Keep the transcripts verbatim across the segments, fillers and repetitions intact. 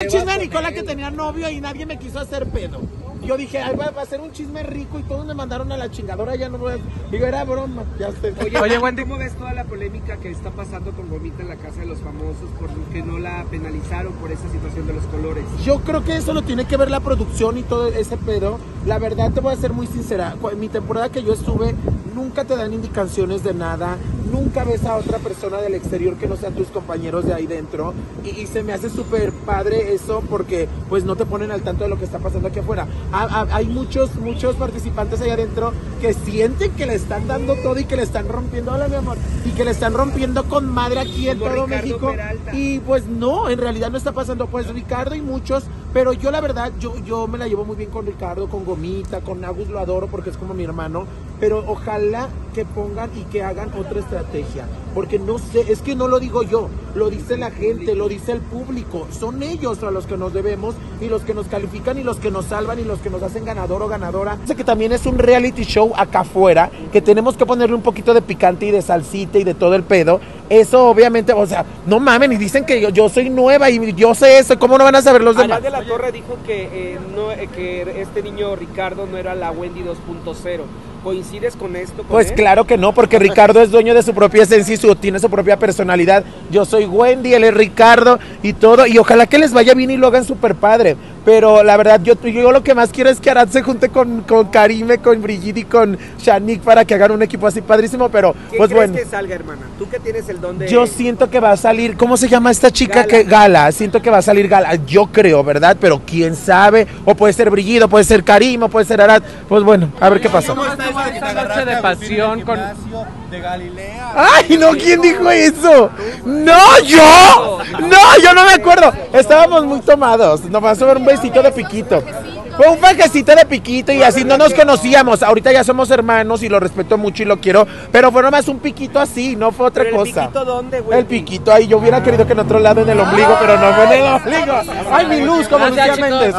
el chisme de Nicola que tenía novio y nadie me quiso hacer pedo. Yo dije, ay, va, va a ser un chisme rico y todos me mandaron a la chingadora, ya no voy a... Digo, era broma, ya sé. Oye, Oye Wendy, ¿cómo ves toda la polémica que está pasando con Gomita en la Casa de los Famosos porque no la penalizaron por esa situación de los colores? Yo creo que eso lo tiene que ver la producción y todo ese pedo. La verdad, te voy a ser muy sincera, en mi temporada que yo estuve, nunca te dan indicaciones de nada, nunca ves a otra persona del exterior que no sean tus compañeros de ahí dentro, y, y se me hace súper padre eso porque pues no te ponen al tanto de lo que está pasando aquí afuera. A, a, hay muchos, muchos participantes allá adentro que sienten que le están dando todo y que le están rompiendo, hola mi amor, y que le están rompiendo con madre aquí en todo Ricardo México. Peralta. Y pues no, en realidad no está pasando, pues Ricardo y muchos, pero yo la verdad, yo, yo me la llevo muy bien con Ricardo, con Gomita, con Agus lo adoro porque es como mi hermano, pero ojalá que pongan y que hagan otra estrategia, porque no sé, es que no lo digo yo, lo dice la gente, lo dice el público, son ellos a los que nos debemos y los que nos califican y los que nos salvan y los que nos hacen ganador o ganadora. Sé que también es un reality show acá afuera, que tenemos que ponerle un poquito de picante y de salsita y de todo el pedo. Eso obviamente, o sea, no mamen, y dicen que yo, yo soy nueva y yo sé eso, ¿cómo no van a saber los demás? Arad de la Torre dijo que, eh, no, eh, que este niño Ricardo no era la Wendy dos punto cero. ¿Coincides con esto? Con Pues él? claro que no, porque Ricardo es dueño de su propia esencia y su, tiene su propia personalidad. Yo soy Wendy, él es Ricardo y todo, y ojalá que les vaya bien y lo hagan súper padre. Pero la verdad, yo, yo lo que más quiero es que Arad se junte con, con Karime, con Brigitte y con Shanique para que hagan un equipo así padrísimo, pero ¿Quién pues crees bueno. que salga, hermana? Tú que tienes el don de... Yo siento que va a salir, ¿cómo se llama esta chica? Gala. que Gala, siento que va a salir Gala, yo creo, ¿verdad? Pero quién sabe, o puede ser Brigitte, o puede ser Karim, o puede ser Arad, pues bueno, a ver qué pasa. ¿Cómo estuvo esta noche de pasión con... de Galilea? ¡Ay, no! ¿Quién dijo eso? ¡No, yo! ¡No, yo no me acuerdo! Estábamos muy tomados, nomás sobre un besito de piquito. Fue un pajecito de piquito y así no nos conocíamos. Ahorita ya somos hermanos y lo respeto mucho y lo quiero, pero fue nomás un piquito así, no fue otra ¿Pero el cosa. piquito dónde, güey? El piquito ahí, yo hubiera querido que en otro lado en el ombligo, pero no fue en el ombligo. ¡Ay, mi luz! Como Lucía Méndez.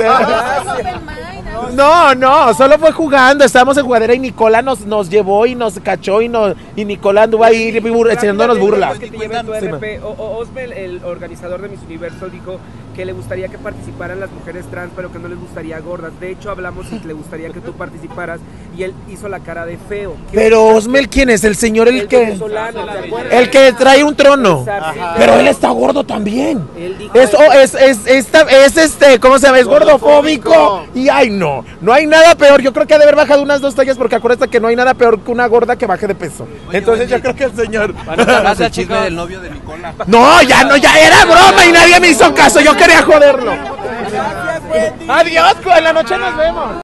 No, no, solo fue jugando, estábamos en jugadera y Nicola nos, nos llevó y nos cachó y, nos, y Nicola anduvo ahí bur, echándonos burlas. Que te lleve tu R P. O, o, Osmel, el organizador de Miss Universo, dijo que le gustaría que participaran las mujeres trans, pero que no les gustaría gordas. De hecho, hablamos y le gustaría que tú participaras y él hizo la cara de feo. Pero Osmel, ¿quién es? El señor el, el que... venezolano, ¿te acuerdas? El que trae un trono. Ajá. Pero él está gordo también. Él dijo Es, oh, es, es, esta- es este, ¿cómo se llama? Es gordofóbico. Gordofóbico. Y ay, no, no hay nada peor. Yo creo que ha de haber bajado unas dos tallas porque acuérdate que no hay nada peor que una gorda que baje de peso. Entonces yo creo que el señor... Gracias, chisme del novio de Nicola. No, ya no, ya era broma y nadie me hizo caso. Yo quería joderlo. Adiós, en la noche nos vemos.